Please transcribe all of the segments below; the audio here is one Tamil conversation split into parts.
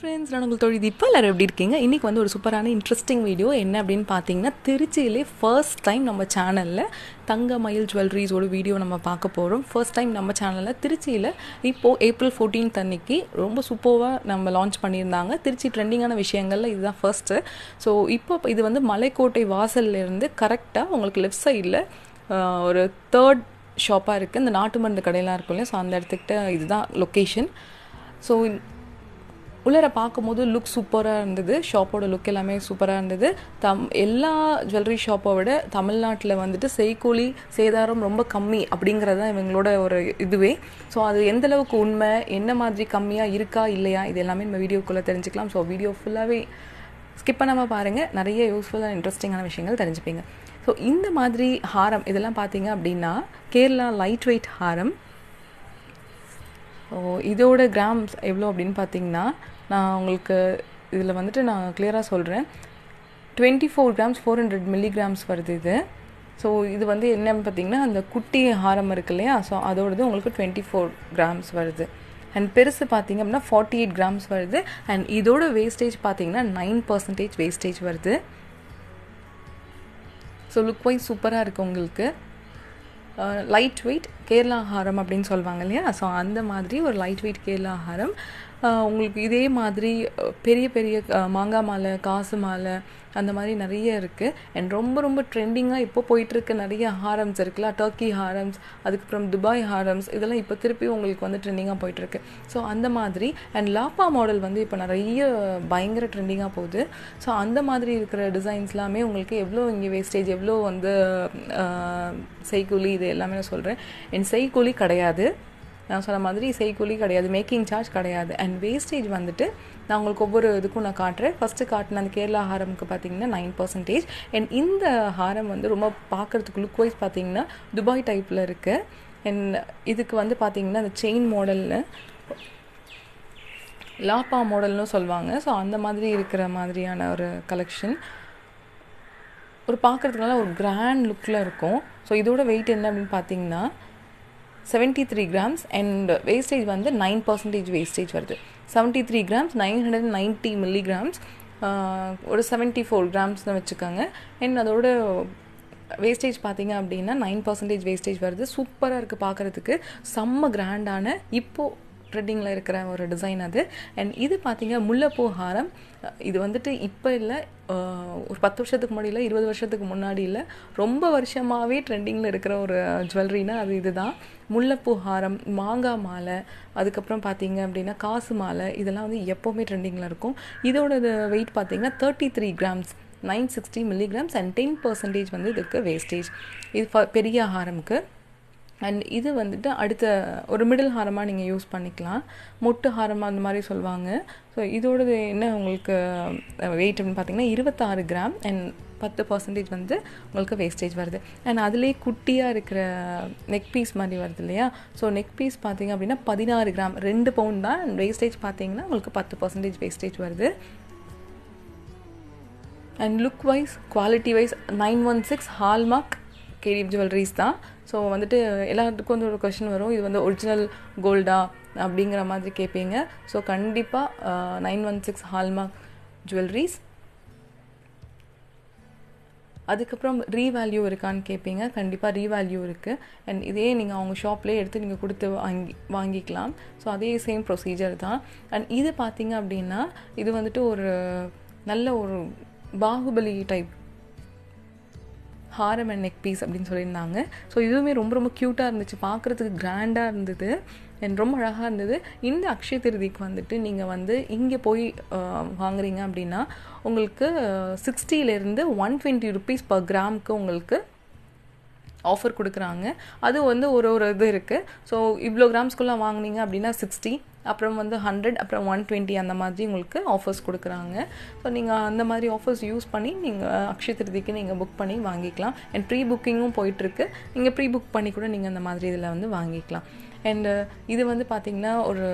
friends, நான் உங்கள் தோழி தீபா. எல்லாரும் எப்படி இருக்கீங்க? இன்றைக்கி வந்து ஒரு சூப்பரான இன்ட்ரெஸ்டிங் வீடியோ என்ன அப்படின்னு பார்த்தீங்கன்னா, திருச்சியிலே ஃபர்ஸ்ட் டைம் நம்ம சேனலில் தங்கமயில் ஜுவல்லரிஸோட வீடியோ நம்ம பார்க்க போகிறோம். ஃபர்ஸ்ட் டைம் நம்ம சேனலில் திருச்சியில் இப்போது April 14th அன்னைக்கு ரொம்ப சூப்பராக நம்ம லான்ச் பண்ணியிருந்தாங்க. திருச்சி ட்ரெண்டிங்கான விஷயங்களில் இதுதான் ஃபர்ஸ்ட்டு. ஸோ இப்போ இது வந்து மலைக்கோட்டை வாசல்லேருந்து கரெக்டாக உங்களுக்கு லெஃப்ட் சைடில் ஒரு தேர்ட் ஷாப்பாக இருக்குது. இந்த நாட்டு மருந்து கடையெல்லாம் இருக்கும் இல்லையா, ஸோ அந்த இடத்துக்கிட்ட இதுதான் லொக்கேஷன். ஸோ உள்ளர பார்க்கும்போது லுக் சூப்பராக இருந்தது. ஷாப்போட லுக் எல்லாமே சூப்பராக இருந்தது. எல்லா ஜுவல்லரி ஷாப்பை விட தமிழ்நாட்டில் வந்துட்டு செய்கூலி சேதாரம் ரொம்ப கம்மி அப்படிங்கிறது தான் இவங்களோட ஒரு இதுவே. ஸோ அது எந்தளவுக்கு உண்மை, என்ன மாதிரி கம்மியாக இருக்கா இல்லையா, இது எல்லாமே நம்ம வீடியோக்குள்ளே தெரிஞ்சுக்கலாம். ஸோ வீடியோ ஃபுல்லாகவே ஸ்கிப் பண்ணாமல் பாருங்கள், நிறைய யூஸ்ஃபுல்லாக இன்ட்ரெஸ்டிங்கான விஷயங்கள் தெரிஞ்சுப்பீங்க. ஸோ இந்த மாதிரி ஹாரம் இதெல்லாம் பார்த்தீங்க அப்படின்னா கேரளா லைட் வெயிட் ஹாரம். இதோட கிராம்ஸ் எவ்வளோ அப்படின்னு பார்த்தீங்கன்னா, நான் உங்களுக்கு இதில் வந்துட்டு நான் கிளியராக சொல்கிறேன். 24 grams 400 milligrams வருது இது. ஸோ இது வந்து என்னன்னு பார்த்தீங்கன்னா, அந்த குட்டி ஹாரம் இருக்கு இல்லையா, ஸோ அதோடது உங்களுக்கு 24 grams வருது. அண்ட் பெருசு பார்த்தீங்க அப்படின்னா 48 grams வருது. அண்ட் இதோட வேஸ்டேஜ் பார்த்தீங்கன்னா 9% வேஸ்டேஜ் வருது. ஸோ லுக் வைஸ் சூப்பராக இருக்குது உங்களுக்கு. லைட் வெயிட் கேரளா ஹாரம் அப்படின்னு சொல்லுவாங்க இல்லையா, ஸோ அந்த மாதிரி ஒரு லைட் வெயிட் கேரளா ஹாரம். உங்களுக்கு இதே மாதிரி பெரிய பெரிய மாங்காய் மாலை, காசு மாலை, அந்த மாதிரி நிறைய இருக்குது. அண்ட் ரொம்ப ரொம்ப ட்ரெண்டிங்காக இப்போ போயிட்டுருக்க நிறைய ஹாரம்ஸ் இருக்குல்ல, டர்க்கி ஹாரம்ஸ், அதுக்கப்புறம் துபாய் ஹாரம்ஸ், இதெல்லாம் இப்போ திருப்பி உங்களுக்கு வந்து ட்ரெண்டிங்காக போயிட்டுருக்கு. ஸோ அந்த மாதிரி அண்ட் லாப்பா மாடல் வந்து இப்போ நிறைய பயங்கர ட்ரெண்டிங்காக போகுது. ஸோ அந்த மாதிரி இருக்கிற டிசைன்ஸ் எல்லாமே உங்களுக்கு எவ்வளோ இங்கே வேஸ்டேஜ், எவ்வளோ வந்து செய்கூலி, இது எல்லாமே நான் சொல்கிறேன். என் செய்கூலி கிடையாது, நான் சொன்ன மாதிரி செய்கூலி கிடையாது, மேக்கிங் சார்ஜ் கிடையாது. அண்ட் வேஸ்டேஜ் வந்துட்டு நான் உங்களுக்கு ஒவ்வொரு இதுக்கும் நான் காட்டுறேன். ஃபஸ்ட்டு காட்டின அந்த கேரளா ஹாரமுக்கு பார்த்தீங்கன்னா 9%. அண்ட் இந்த ஹாரம் வந்து ரொம்ப பார்க்குறதுக்கு லுக் வைஸ் பார்த்தீங்கன்னா துபாய் டைப்பில் இருக்குது. அண்ட் இதுக்கு வந்து பார்த்தீங்கன்னா அந்த செயின் மாடலில் லாப்பா மாடல்னு சொல்லுவாங்க. ஸோ அந்த மாதிரி இருக்கிற மாதிரியான ஒரு கலெக்ஷன், ஒரு பார்க்குறதுனால ஒரு கிராண்ட் லுக்கில் இருக்கும். ஸோ இதோட வெயிட் என்ன அப்படின்னு பார்த்தீங்கன்னா 73 grams அண்ட் வேஸ்டேஜ் வந்து 9% வேஸ்டேஜ் வருது. 73 grams 990 milligrams, ஒரு 74 grams வச்சுக்கோங்க. அண்ட் அதோட வேஸ்டேஜ் பார்த்தீங்க அப்படின்னா 9% வேஸ்டேஜ் வருது. சூப்பராக இருக்குது பார்க்குறதுக்கு, செம்ம கிராண்டான இப்போது ட்ரெண்டிங்கில் இருக்கிற ஒரு டிசைன் அது. அண்ட் இது பார்த்தீங்க முல்லைப்பூ ஹாரம். இது வந்துட்டு இப்போ இல்லை, ஒரு 10 வருஷத்துக்கு முன்னாடி இல்லை, 20 வருஷத்துக்கு முன்னாடி இல்லை, ரொம்ப வருஷமாகவே ட்ரெண்டிங்கில் இருக்கிற ஒரு ஜுவல்லரினா அது இதுதான். முல்லைப்பூ ஹாரம், மாங்காய் மாலை, அதுக்கப்புறம் பார்த்தீங்க அப்படின்னா காசு மாலை, இதெல்லாம் வந்து எப்போவுமே ட்ரெண்டிங்கில் இருக்கும். இதோட வெயிட் பார்த்தீங்கன்னா 33 grams 960 milligrams அண்ட் 10% வந்து இதுக்கு வேஸ்டேஜ். இது பெரிய ஹாரமுக்கு. அண்ட் இது வந்துட்டு அடுத்த ஒரு மிடில் ஹாரமாக நீங்கள் யூஸ் பண்ணிக்கலாம், மொட்டு ஹாரமாக அந்த மாதிரி சொல்லுவாங்க. ஸோ இதோடது என்ன உங்களுக்கு வெயிட் அப்படின்னு பார்த்தீங்கன்னா 26 gram அண்ட் 10% வந்து உங்களுக்கு வேஸ்டேஜ் வருது. அண்ட் அதுலேயே குட்டியாக இருக்கிற நெக் பீஸ் மாதிரி வருது இல்லையா, ஸோ நெக் பீஸ் பார்த்தீங்க அப்படின்னா 16 gram 2 pound தான். அண்ட் வேஸ்டேஜ் பார்த்தீங்கன்னா உங்களுக்கு 10% வேஸ்டேஜ் வருது. And look wise quality wise 916 hallmark KDF jewelleries தான். ஸோ வந்துட்டு எல்லாத்துக்கும் வந்து ஒரு கொஷின் வரும், இது வந்து ஒரிஜினல் கோல்டா அப்படிங்கிற மாதிரி கேட்பீங்க. ஸோ கண்டிப்பாக 916 ஹால்மார்க் ஜுவல்லரிஸ். அதுக்கப்புறம் ரீவேல்யூ இருக்கான்னு கேட்பீங்க, கண்டிப்பாக ரீவேல்யூ இருக்குது. அண்ட் இதே நீங்கள் அவங்க ஷாப்லேயே எடுத்து நீங்கள் கொடுத்து வாங்கிக்கலாம். ஸோ அதே சேம் ப்ரொசீஜர் தான். அண்ட் இது பார்த்தீங்க அப்படின்னா இது வந்துட்டு ஒரு நல்ல ஒரு பாகுபலி டைப் ஹாரம் அண்ட் நெக் பீஸ் அப்படின்னு சொல்லியிருந்தாங்க. ஸோ இதுவுமே ரொம்ப ரொம்ப க்யூட்டாக இருந்துச்சு, பார்க்குறதுக்கு கிராண்டாக இருந்தது அண்ட் ரொம்ப அழகாக இருந்தது. இந்த அக்ஷய திருதிக்கு வந்துட்டு நீங்கள் வந்து இங்கே போய் வாங்குறீங்க அப்படின்னா உங்களுக்கு 60 120 rupees per gramக்கு உங்களுக்கு ஆஃபர் கொடுக்குறாங்க. அது வந்து ஒரு இது இருக்குது. ஸோ இவ்வளோ கிராம்ஸ்குள்ளே வாங்கினீங்க அப்படின்னா 60, அப்புறம் வந்து 100, அப்புறம் 120 அந்த மாதிரி உங்களுக்கு ஆஃபர்ஸ் கொடுக்குறாங்க. ஸோ நீங்கள் அந்த மாதிரி ஆஃபர்ஸ் யூஸ் பண்ணி நீங்கள் அக்ஷய திருதிக்கு நீங்கள் புக் பண்ணி வாங்கிக்கலாம். அண்ட் ப்ரீ புக்கிங்கும் போயிட்டுருக்கு, நீங்கள் ப்ரீ புக் பண்ணி கூட நீங்கள் அந்த மாதிரி இதில் வந்து வாங்கிக்கலாம். அண்டு இது வந்து பார்த்திங்கன்னா ஒரு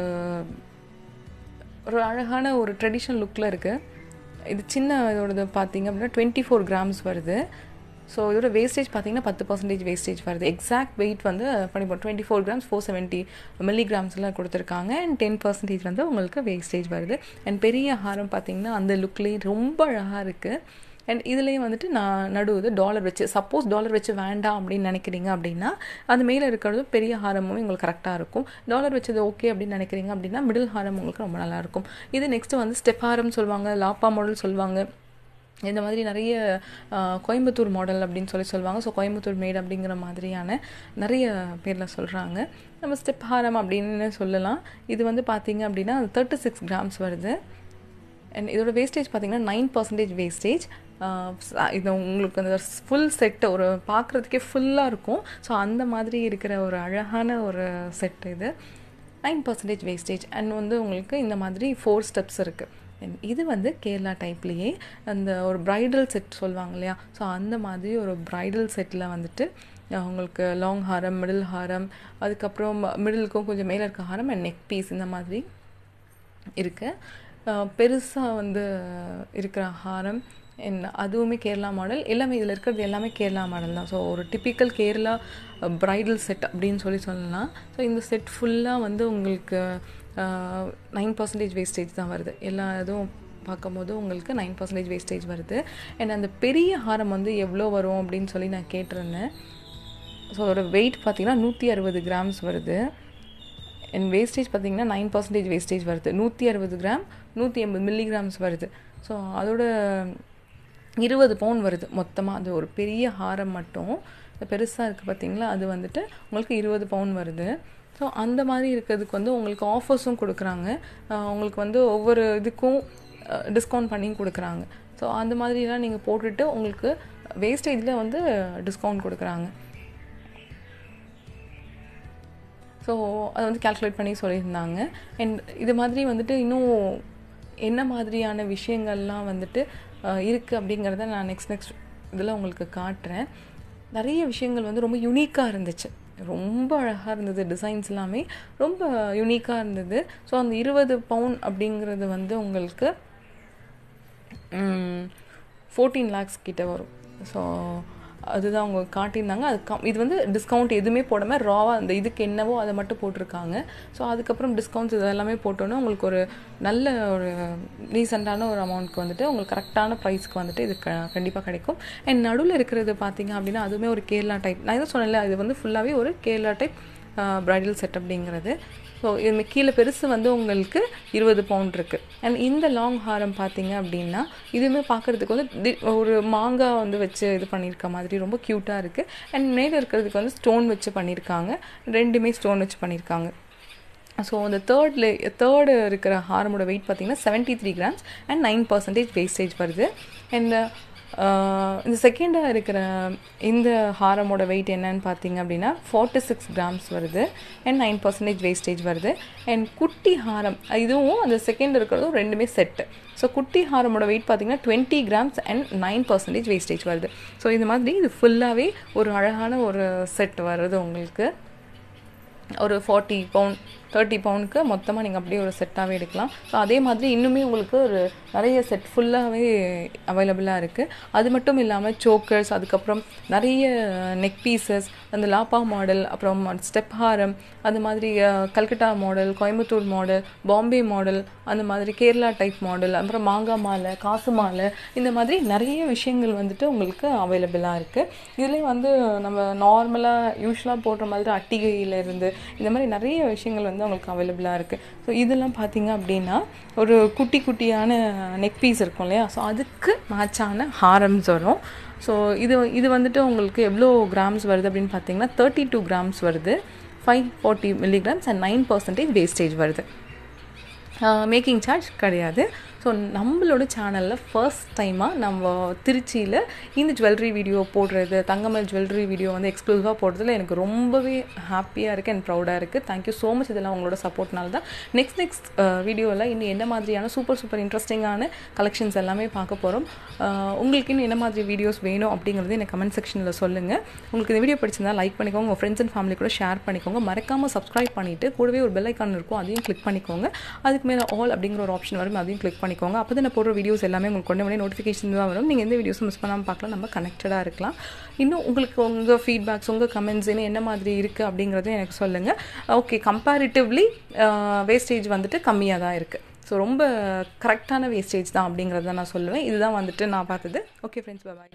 அழகான ஒரு ட்ரெடிஷ்னல் லுக்கில் இருக்குது. இது சின்ன இதோடது பார்த்திங்க அப்படின்னா 24 grams வருது. ஸோ இதோட வேஸ்டேஜ் பார்த்தீங்கன்னா 10% வேஸ்டேஜ் வருது. எக்ஸாக்ட் வெயிட் வந்து 24 கிராம்ஸ் 470 மில்லிகிராம்ஸில் கொடுத்துருக்காங்க. அண்ட் 10% வந்து உங்களுக்கு வேஸ்டேஜ் வருது. அண்ட் பெரிய ஹாரம் பார்த்தீங்கன்னா அந்த லுக்லேயே ரொம்ப அழகாக இருக்குது. அண்ட் இதுலேயும் வந்துட்டு நான் நடுவுது டாலர் வச்சு, சப்போஸ் டாலர் வச்சு வேண்டாம் அப்படின்னு நினைக்கிறீங்க அப்படின்னா அது மேலே இருக்கிறது பெரிய ஹாரமும் உங்களுக்கு கரெக்டாக இருக்கும். டாலர் வச்சது ஓகே அப்படின்னு நினைக்கிறீங்க அப்படின்னா மிடில் ஹாரம் உங்களுக்கு ரொம்ப நல்லாயிருக்கும். இது நெக்ஸ்ட்டு வந்து ஸ்டெப் ஹாரம் சொல்லுவாங்க, லாப்பா மாடல் சொல்லுவாங்க. இந்த மாதிரி நிறைய கோயம்புத்தூர் மாடல் அப்படின்னு சொல்லுவாங்க. ஸோ கோயம்புத்தூர் மேட் அப்படிங்கிற மாதிரியான நிறைய பேரில் சொல்கிறாங்க. நம்ம ஸ்டெப் ஹாரம் அப்படின்னு சொல்லலாம். இது வந்து பார்த்திங்க அப்படின்னா 36 கிராம்ஸ் வருது. அண்ட் இதோட வேஸ்டேஜ் பார்த்திங்கன்னா 9% வேஸ்டேஜ். இது உங்களுக்கு அந்த ஃபுல் செட்டு ஒரு பார்க்குறதுக்கே ஃபுல்லாக இருக்கும். ஸோ அந்த மாதிரி இருக்கிற ஒரு அழகான ஒரு செட் இது. 9% வேஸ்டேஜ். அண்ட் வந்து உங்களுக்கு இந்த மாதிரி 4 ஸ்டெப்ஸ் இருக்குது. இது வந்து கேரளா டைப்லேயே அந்த ஒரு ப்ரைடல் செட் சொல்லுவாங்க இல்லையா, ஸோ அந்த மாதிரி ஒரு ப்ரைடல் செட்டில் வந்துட்டு உங்களுக்கு லாங் ஹாரம், மிடில் ஹாரம், அதுக்கப்புறம் மிடிலுக்கும் கொஞ்சம் மேலே இருக்க ஹாரம் அண்ட் நெக் பீஸ் இந்த மாதிரி இருக்குது. பெருசாக வந்து இருக்கிற ஹாரம் அதுவுமே கேரளா மாடல். எல்லாமே இதில் இருக்கிறது எல்லாமே கேரளா மாடல் தான். ஸோ ஒரு டிப்பிக்கல் கேரளா ப்ரைடல் செட் அப்படின்னு சொல்லலாம். ஸோ இந்த செட் ஃபுல்லாக வந்து உங்களுக்கு 9% வேஸ்டேஜ் தான் வருது. எல்லா இதுவும் பார்க்கும்போது உங்களுக்கு 9% வேஸ்டேஜ் வருது. அண்ட் அந்த பெரிய ஹாரம் வந்து எவ்வளோ வரும் அப்படின்னு சொல்லி நான் கேட்டிருந்தேன். ஸோ அதோட வெயிட் பார்த்திங்கன்னா 160 கிராம்ஸ் வருது. அண்ட் வேஸ்டேஜ் பார்த்திங்கன்னா 9% வேஸ்டேஜ் வருது. 160 கிராம் 180 மில்லிகிராம்ஸ் வருது. ஸோ அதோட 20 பவுன் வருது மொத்தமாக. அது ஒரு பெரிய ஹாரம் மட்டும் பெருசாக இருக்குது பார்த்திங்களா, அது வந்துட்டு உங்களுக்கு 20 பவுன் வருது. ஸோ அந்த மாதிரி இருக்கிறதுக்கு வந்து உங்களுக்கு ஆஃபர்ஸும் கொடுக்குறாங்க. உங்களுக்கு வந்து ஒவ்வொரு இதுக்கும் டிஸ்கவுண்ட் பண்ணி கொடுக்குறாங்க. ஸோ அந்த மாதிரிலாம் நீங்கள் போட்டுட்டு உங்களுக்கு வேஸ்டேஜில் வந்து டிஸ்கவுண்ட் கொடுக்குறாங்க. ஸோ அதை வந்து கால்குலேட் பண்ணி சொல்லியிருந்தாங்க. அண்ட் இது மாதிரி வந்துட்டு இன்னும் என்ன மாதிரியான விஷயங்கள்லாம் வந்துட்டு இருக்குது அப்படிங்கிறத நான் நெக்ஸ்ட் இதில் உங்களுக்கு காட்டுறேன். நிறைய விஷயங்கள் வந்து ரொம்ப யூனிக்காக இருந்துச்சு, ரொம்ப அழகாக இருந்தது. டிசைன்ஸ் எல்லாமே ரொம்ப யூனிக்காக இருந்தது. ஸோ அந்த 20 பவுன் அப்படிங்கிறது வந்து உங்களுக்கு 14 lakhs கிட்ட வரும். ஸோ அதுதான் அவங்க காட்டியிருந்தாங்க. இது வந்து டிஸ்கவுண்ட் எதுவுமே போடாமல் ராவாக அந்த இதுக்கு என்னவோ அதை மட்டும் போட்டிருக்காங்க. ஸோ அதுக்கப்புறம் டிஸ்கவுண்ட்ஸ் இதெல்லாமே போட்டோன்னா உங்களுக்கு ஒரு நல்ல ஒரு ரீசெண்டான ஒரு அமௌண்ட்க்கு வந்துட்டு உங்களுக்கு கரெக்டான ப்ரைஸ்க்கு வந்துட்டு இது கண்டிப்பாக கிடைக்கும். அண்ட் நடுவில் இருக்கிறது பார்த்திங்க அப்படின்னா அதுவுமே ஒரு கேரளா டைப். நான் எதுவும் சொன்னேன்ல, இது வந்து ஃபுல்லாகவே ஒரு கேரளா டைப் ப்ரைடல் செட் அப்படிங்கிறது. ஸோ இது கீழே பெருசு வந்து உங்களுக்கு 20 பவுண்ட் இருக்குது. அண்ட் இந்த லாங் ஹாரம் பார்த்தீங்க அப்படின்னா இதுவுமே பார்க்குறதுக்கு வந்து ஒரு மாங்காய் வந்து வச்சு இது பண்ணியிருக்க மாதிரி ரொம்ப க்யூட்டாக இருக்குது. அண்ட் மேலே இருக்கிறதுக்கு வந்து ஸ்டோன் வச்சு பண்ணியிருக்காங்க, ரெண்டுமே ஸ்டோன் வச்சு பண்ணியிருக்காங்க. ஸோ அந்த தேர்டு இருக்கிற ஹாரமோட வெயிட் பார்த்திங்கன்னா 73 கிராம்ஸ் அண்ட் 9% வேஸ்டேஜ் வருது. அண்ட் இந்த செகண்டாக இருக்கிற இந்த ஹாரமோட வெயிட் என்னன்னு பார்த்தீங்க அப்படின்னா 46 கிராம்ஸ் வருது அண்ட் 9% வேஸ்டேஜ் வருது. அண்ட் குட்டி ஹாரம் இதுவும் அந்த செகண்ட் இருக்கிறதும் ரெண்டுமே செட்டு. ஸோ குட்டி ஹாரமோட வெயிட் பார்த்திங்கன்னா 20 கிராம்ஸ் அண்ட் 9% வேஸ்டேஜ் வருது. ஸோ இது மாதிரி இது ஃபுல்லாகவே ஒரு அழகான ஒரு செட் வருது. உங்களுக்கு ஒரு 40 பவுண்ட் 30 பவுனுக்கு மொத்தமாக நீங்கள் அப்படியே ஒரு செட்டாகவே எடுக்கலாம். ஸோ அதே மாதிரி இன்னுமே உங்களுக்கு ஒரு நிறைய செட் ஃபுல்லாகவே அவைலபிளாக இருக்குது. அது மட்டும் இல்லாமல் சோக்கர்ஸ், அதுக்கப்புறம் நிறைய நெக் பீசஸ், அந்த லாப்பா மாடல், அப்புறம் ஸ்டெப் ஹாரம், அந்த மாதிரி Calcutta model, Coimbatore model, Bombay model, அந்த மாதிரி கேரளா டைப் மாடல், அப்புறம் மாங்காய் மாலை, காசு மாலை, இந்த மாதிரி நிறைய விஷயங்கள் வந்துட்டு உங்களுக்கு அவைலபிளாக இருக்குது. இதுலேயும் வந்து நம்ம நார்மலாக யூஸ்வலாக போடுற மாதிரி அட்டிகையிலேருந்து இந்த மாதிரி நிறைய விஷயங்கள் வந்து உங்களுக்கு அவைலபிளாக இருக்குது. ஸோ இதெல்லாம் பார்த்தீங்க அப்படின்னா ஒரு குட்டி குட்டியான நெக் பீஸ் இருக்கும் இல்லையா, ஸோ அதுக்கு மேட்சான ஹாரம்ஸ் வரும். ஸோ இது வந்துட்டு உங்களுக்கு எவ்வளோ கிராம்ஸ் வருது அப்படின்னு பார்த்தீங்கன்னா 32 கிராம்ஸ் வருது, 540 மில்லிகிராம்ஸ் அண்ட் 9% வேஸ்டேஜ் வருது. மேக்கிங் சார்ஜ் கிடையாது. ஸோ நம்மளோட சேனலில் ஃபர்ஸ்ட் டைமாக நம்ம திருச்சியில் இந்த ஜுவல்லரி வீடியோ போடுறது, தங்கமயில் ஜுவல்லரி வீடியோ வந்து எக்ஸ்க்ளூசிவாக போடுறதுல எனக்கு ரொம்பவே ஹாப்பியாக இருக்குது அண்ட் ப்ரௌடாக இருக்குது. Thank you so much. இதெல்லாம் உங்களோட சப்போர்ட்னால தான். நெக்ஸ்ட் வீடியோவில் இன்னும் என்ன மாதிரியான சூப்பர் இன்ட்ரெஸ்டிங்கான கலெக்ஷன்ஸ் எல்லாமே பார்க்க போகிறோம். உங்களுக்கு இன்னும் என்ன மாதிரி வீடியோஸ் வேணும் அப்படிங்கிறது எனக்கு கமெண்ட் செக்ஷனில் சொல்லுங்கள். உங்களுக்கு இந்த வீடியோ பிடிச்சிருந்தா லைக் பண்ணிக்கோங்க, உங்கள் ஃப்ரெண்ட்ஸ் அண்ட் ஃபேமிலி கூட ஷேர் பண்ணிக்கோங்க. மறக்காமல் சப்ஸ்கிரைப் பண்ணிவிட்டு கூடவே ஒரு பெல் ஐக்கான் இருக்கும், அதையும் கிளிக் பண்ணிக்கோங்க. அதுக்கு மேலே ஆல் அப்படிங்கிற ஒரு ஆப்ஷன் வரும், அதையும் கிளிக் பண்ணி பண்ணிக்கோங்க. அப்போ தான் நான் போடுற வீடியோஸ் எல்லாமே உங்களுக்கு உடனே நோட்டிஃபிகேஷன் தான் வரும். நீங்கள் எந்த வீடியோஸும் மிஸ் பண்ணாமல் பார்க்கலாம். நம்ம கனெக்டடாக இருக்கலாம். இன்னும் உங்களுக்கு உங்கள் ஃபீட்பேக்ஸ், உங்கள் கமெண்ட்ஸ் இன்னும் என்ன மாதிரி இருக்குது அப்படிங்கிறத எனக்கு சொல்லுங்கள். ஓகே, கம்பேரிட்டிவ்லி வேஸ்டேஜ் வந்துட்டு கம்மியாக தான் இருக்குது. ஸோ ரொம்ப கரெக்டான வேஸ்டேஜ் தான் அப்படிங்கிறத நான் சொல்லுவேன். இதுதான் வந்துட்டு நான் பார்த்தது. ஓகே ஃப்ரெண்ட்ஸ், பாய்.